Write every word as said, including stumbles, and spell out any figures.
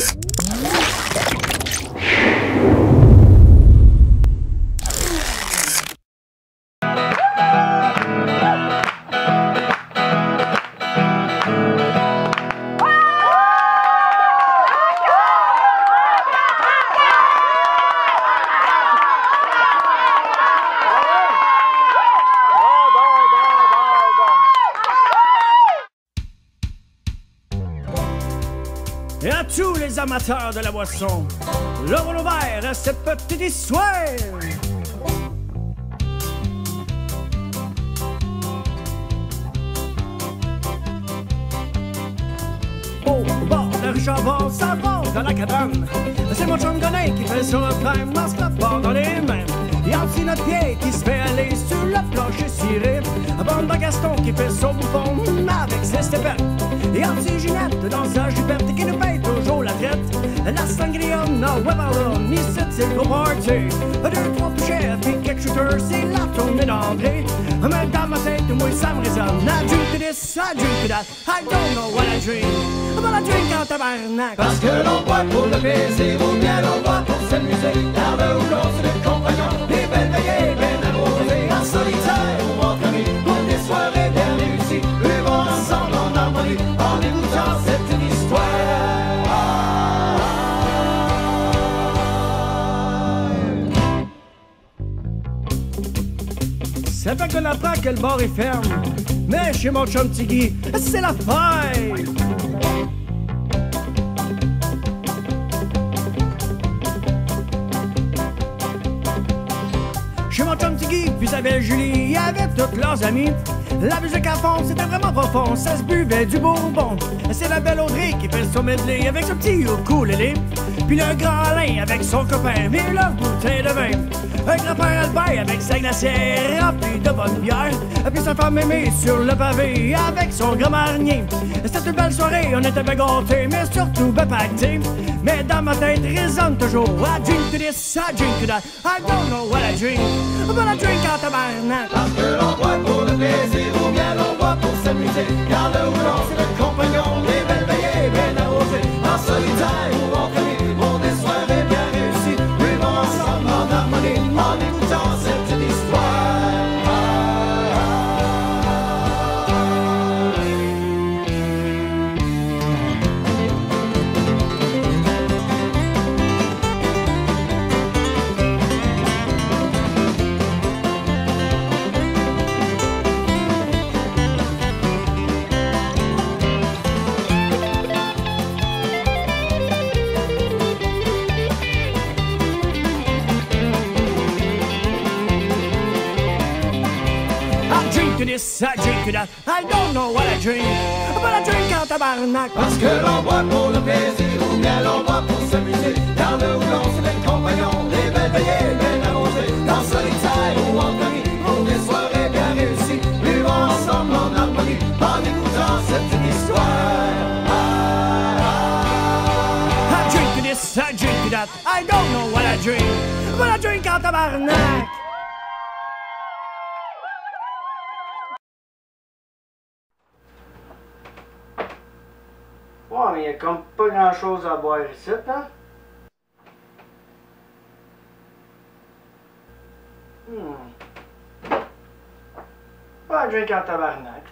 Et à tous les amateurs de la boisson, l'ouvre l'ouvert à cette petite histoire. Au bord de la rue Charbon, ça va dans la cabane. C'est mon chum Gonin qui fait son prime, masque la barre dans les mains. Y'a un petit notre pied qui se fait aller sur le plancher ciré. Un bande de Gaston qui fait son bouffon avec ses stepettes. Et un petit Ginette dans sa jupette qui nous paye toujours la traite. La sangria, non, ouais, par là, ni c'est c'est le gros party. Deux, trois touchets, puis quelques shooters, c'est la tournée d'entrée. Mais dans ma tête, moi, ça me résonne. I drink to this, I drink to that, I don't know what I drink. But I drink en tabarnak. Parce que l'on boit pour le plaisir, ou bien l'on boit pour s'amuser. Car le houblon, c'est le compagnon, les belles veillées, bien arrosées. En solitaire ou en commis, pour des soirées bien réussies. Buvons ensemble en harmonie, en écoutant cette histoire. Ça fait qu'on apprend que le bar est ferme. Mais chez mon chum Tiggy, c'est la fête! Chez mon chum Tiggy, puis sa belle Julie, il y avait toutes leurs amis. La musique à fond, c'était vraiment profond, ça se buvait du bourbon. C'est la belle Audrey qui fait son medley avec son petit ukulélé. Puis le grand Alain avec son copain, mais leur bouteille de vin. Un grand-père Albert avec sa glacière remplie de bonne bière. Puis sa femme aimée sur le pavé avec son grand marnier. C'était une belle soirée, on était bien gâtés, mais surtout bien pactés. Mais dans ma tête résonne toujours I drink to this, I drink to that, I don't know what I drink, but I drink en tabarnak. Parce que l'on boit pour le plaisir, ou bien l'on boit pour s'amuser. Car le houblon, c'est le compagnon, les belles veillées bien arrosées. En solitaire ou en commis, pour des soirées bien réussies. Buvons ensemble en harmonie, en écoutant cette histoire. This, I drink to that, I don't know what I drink, but I drink en tabarnak. Parce que l'on boit pour le plaisir, ou bien l'on boit pour s'amuser. Car le houblon, c'est le compagnon, les belles veillées bien arrosées. En solitaire ou en commis, pour des soirées bien réussies. Buvons ensemble en harmonie, en écoutant cette histoire. I drink to this, I drink to that, I don't know what I drink, but I drink en tabarnak. Ouais, mais il y a comme pas grand chose à boire ici, hein? Hmm. Pas un drink en tabarnak.